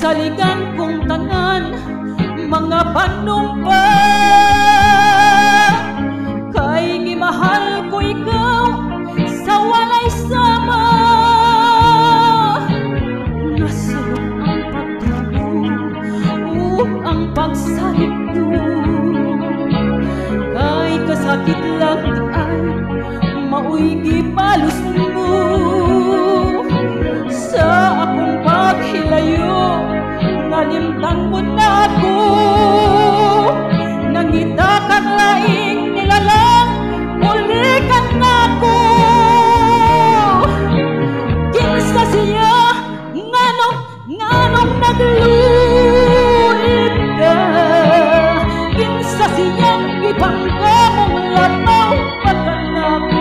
saligan kong tanan mga panumpa, kay gimahal ko ikaw sa walay sama. Nasayo ang pagtuo ang pagsalit ko, kay kasakit lang ay maoy gipalos mo. Sa akong paghilayo nalimtan mo na ako, nangita kang laing nilalang ulikan na ako. Kinsa siya nganong naglulit ka, kinsa siyang ibangga mong lataw pagkanako.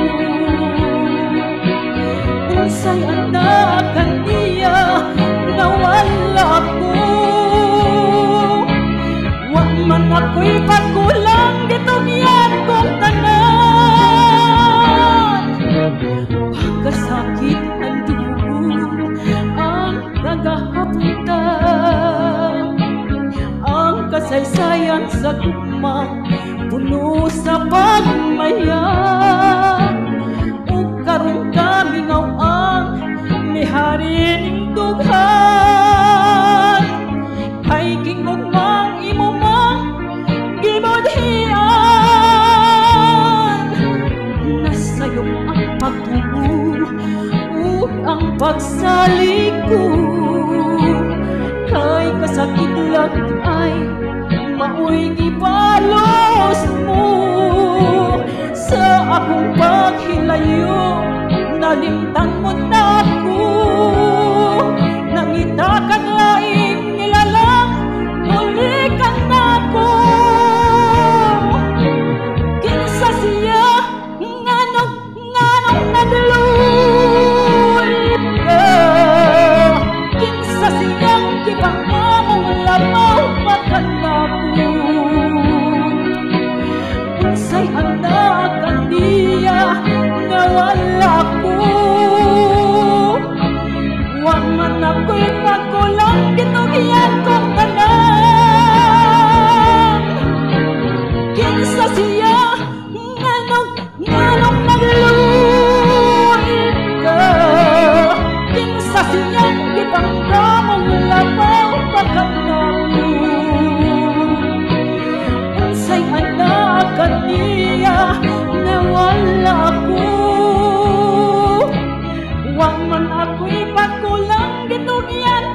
Unsay anak kaniya nawala ko, wa man ako'y pagkulang gitugyan kong tanan. Pagkasakit ang dugo ang nagahabutan, ang kasaysayan sa gugma puno sa pagmaya. O karon kami ngaw ang miharin dughan, kay gingugmang imo mang gibudhian. Nasayo ang pagtuo ug ang pagsalig ko, kay kasakit lang ay maoy gipalos mo. Sa akong paghilayo nalimtan mo na ako, nangita kang laing nilalang ulikan na ako. Kinsa siya nganong naglulit ka, kinsa siyang gibangga mong lamaw pagkanako. Unsay anak kaniya nawala ko, wa man ako'y pagkulang gitugyan kong tanan. Kinsa siya nganong naglulit ka, kinsa siyang gibangga mong lamaw pagkanako. Unsay anak kaniya nawala ko, wa man ako'y pagkulang gitugyan